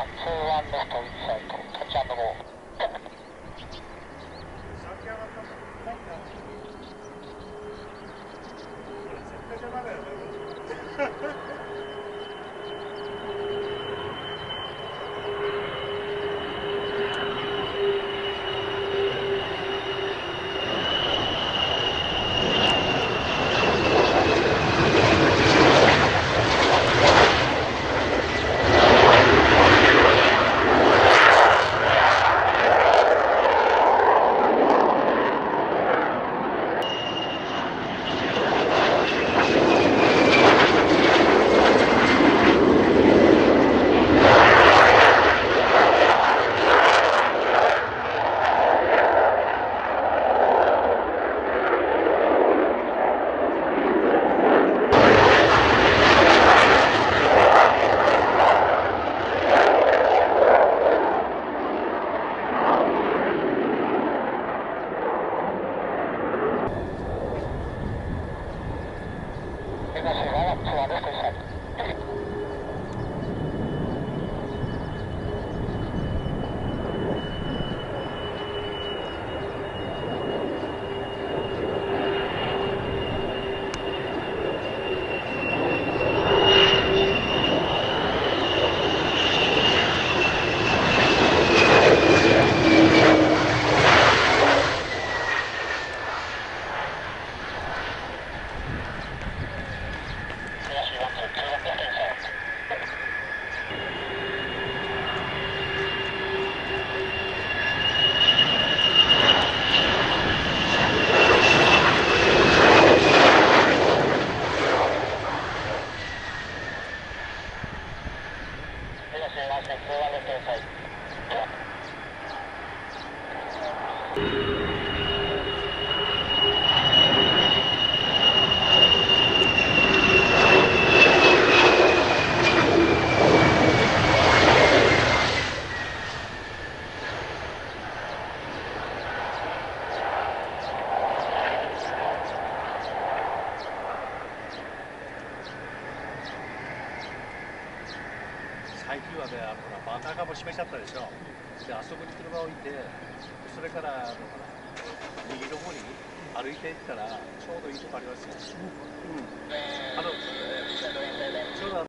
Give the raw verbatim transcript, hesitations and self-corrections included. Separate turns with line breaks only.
最近はね、あのほらバターカも閉めちゃったでしょ。で、あそこに車を置いて、それからあのほら右の方に歩いていったらちょうどいいとこありますよ。うん。あのちょうど